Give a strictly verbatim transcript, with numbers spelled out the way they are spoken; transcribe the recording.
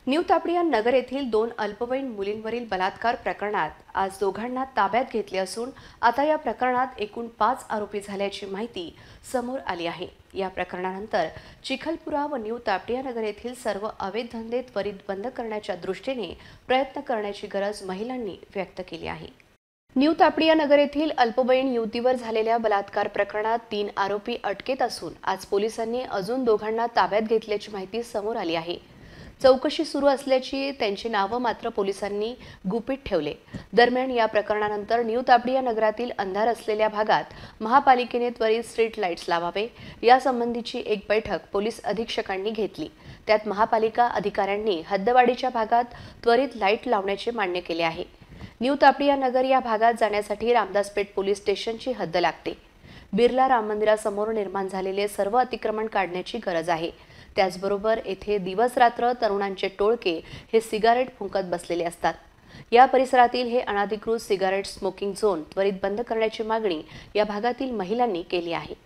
New Tapadia नगर येथील दोन अल्पवयीन मुलींवरील बलात्कार प्रकरणात आज दोघांना ताब्यात घेतले असून आता या प्रकरणात एकूण पाच आरोपी झाल्याची माहिती समोर आली आहे। या प्रकरणानंतर चिखलपुरा व न्यू तापडिया नगर येथील सर्व अवैध धंदे त्वरित बंद करण्याच्या दृष्टीने प्रयत्न करण्याची गरज महिलांनी व्यक्त केली आहे। न्यू तापडिया नगर येथील अल्पवयीन युवतीवर झालेल्या बलात्कार प्रकरणात तीन आरोपी अटकेत असून आज पोलिसांनी अजून दोघांना ताब्यात घेतल्याची माहिती समोर आली आहे। चौकशी सुरू असल्याची त्यांची नावं मात्र पोलिसांनी गुपित ठेवले। दरम्यान या प्रकरणानंतर न्यू तापडिया नगरातील अंधार असलेल्या भागात महापालिकेने त्वरित स्ट्रीट लाईट्स लावावे यासंबंधीची एक बैठक पोलीस अधीक्षकांनी घेतली। त्यात महापालिका अधिकाऱ्यांनी हद्दवाढीच्या भागात त्वरित लाईट लावण्याचे मान्य केले आहे। न्यू तापडिया नगर या भागात जाण्यासाठी रामदासपेठ पोलीस स्टेशनची हद्द लागते। बिर्ला राम मंदिरासमोर निर्माण झालेले सर्व अतिक्रमण काढण्याची गरज आहे। त्याचबरोबर येथे दिवस रात्र तरुणांचे टोळके हे सिगारेट फुंकत बसलेले असतात। या परिसरातील हे अनधिकृत सिगारेट स्मोकिंग झोन त्वरित बंद करण्याची मागणी या भागातील महिलांनी केली आहे।